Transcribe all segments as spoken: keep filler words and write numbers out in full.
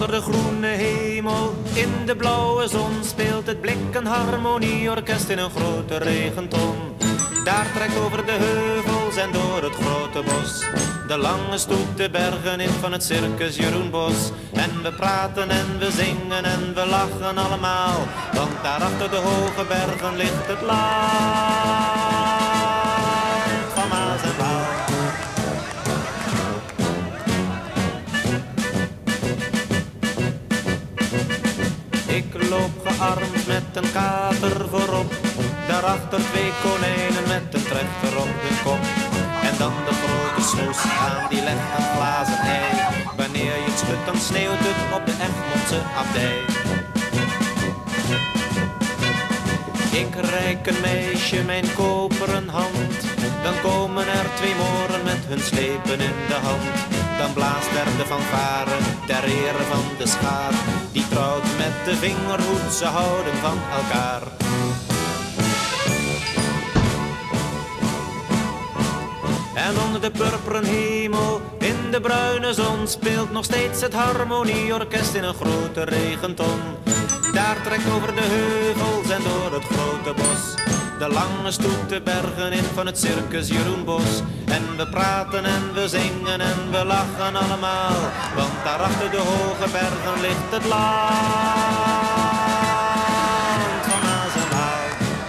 onder de groene hemel, in de blauwe zon speelt het blik een harmonieorkest in een grote regenton. Daar trekt over de heuvels en door het grote bos de lange stoet de bergen in van het circus Jeroen Bos. En we praten en we zingen en we lachen allemaal, want daar achter de hoge bergen ligt het land van Maas en Waal. Ik loop gearmd met een kater voorop, daarachter twee konijnen met een trechter op de kop. En dan de grote snoes aan die legt een glazen ei. Wanneer je het schudt dan sneeuwt het op de Egmondse abdij. Ik reik een meisje mijn koperen hand, dan komen er twee moren met hun slepen in de hand. Dan blaast er de fanfare ter ere van de schaar, die trouwt met de vingerhoed, ze houden van elkaar. En onder de purperen hemel, in de bruine zon, speelt nog steeds het harmonieorkest in een grote regenton. Daar trekt over de heuvels en door het grote bos de lange stoet de bergen in van het circus Jeroen Bos. En we praten en we zingen en we lachen allemaal, want daar achter de hoge bergen ligt het land van Maas en Waal.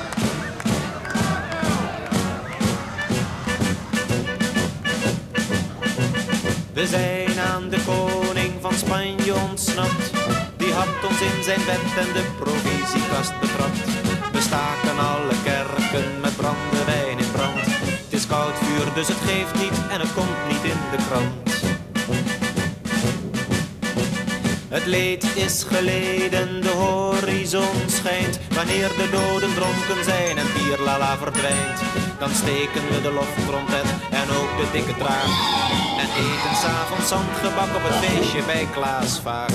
We zijn aan de koning van Spanje ontsnapt, die had ons in zijn bed en de provisiekast betrapt. We staken alle kerken met brandewijn in brand. Het is koud vuur, dus het geeft niet en het komt niet in de krant. Het leed is geleden, de horizon schijnt. Wanneer de doden dronken zijn en Pierlala verdwijnt, dan steken we de loftrompet en ook de dikke traag en eten 's avonds zandgebak op het feestje bij Klaas Vaak.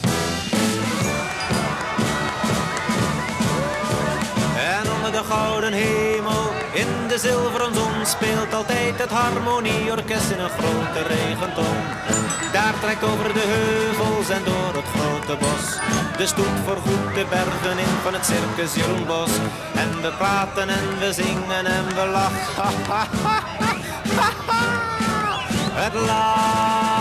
En onder de gouden hemel, in de zilveren zon, speelt altijd het harmonieorkest in een grote regenton. Daar trekt over de heuvels en door het grote bos de stoet voorgoed de bergen in van het circus Jeroen Bos. En we praten en we zingen en we lachen. Het land